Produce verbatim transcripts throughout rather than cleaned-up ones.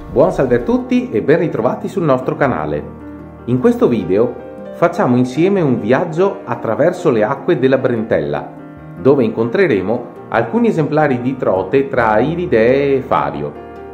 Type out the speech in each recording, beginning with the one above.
Buon salve a tutti e ben ritrovati sul nostro canale. In questo video facciamo insieme un viaggio attraverso le acque della Brentella, dove incontreremo alcuni esemplari di trote tra Iridee e Fario.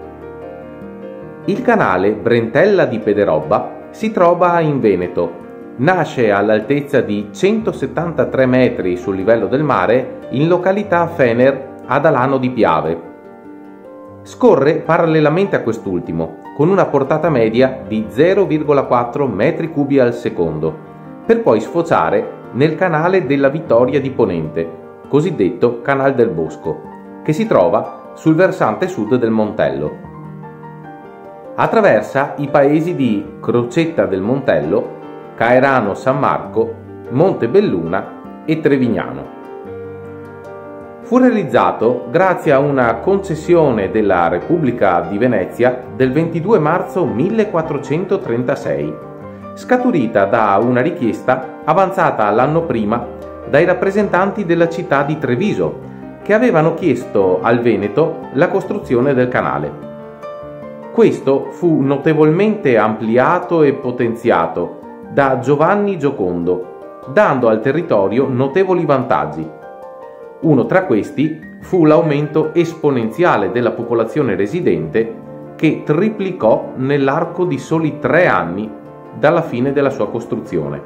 Il canale Brentella di Pederobba si trova in Veneto. Nasce all'altezza di centosettantatré metri sul livello del mare in località Fener ad Alano di Piave. Scorre parallelamente a quest'ultimo, con una portata media di zero virgola quattro metri cubi al secondo, per poi sfociare nel canale della Vittoria di Ponente, cosiddetto Canal del Bosco, che si trova sul versante sud del Montello. Attraversa i paesi di Crocetta del Montello, Caerano San Marco, Montebelluna e Trevignano. Fu realizzato grazie a una concessione della Repubblica di Venezia del ventidue marzo millequattrocentotrentasei, scaturita da una richiesta avanzata l'anno prima dai rappresentanti della città di Treviso, che avevano chiesto al Veneto la costruzione del canale. Questo fu notevolmente ampliato e potenziato da Giovanni Giocondo, dando al territorio notevoli vantaggi. Uno tra questi fu l'aumento esponenziale della popolazione residente, che triplicò nell'arco di soli tre anni dalla fine della sua costruzione.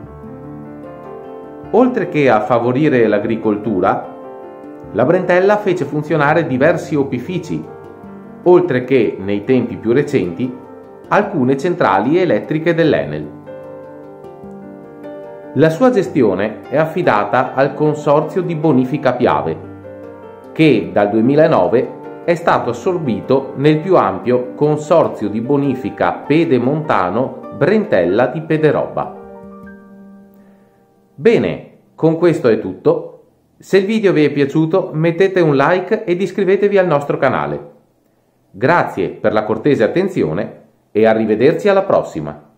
Oltre che a favorire l'agricoltura, la Brentella fece funzionare diversi opifici, oltre che, nei tempi più recenti, alcune centrali elettriche dell'Enel. La sua gestione è affidata al Consorzio di Bonifica Piave, che dal duemilanove è stato assorbito nel più ampio Consorzio di Bonifica Pedemontano Brentella di Pederobba. Bene, con questo è tutto. Se il video vi è piaciuto, mettete un like ed iscrivetevi al nostro canale. Grazie per la cortese attenzione e arrivederci alla prossima!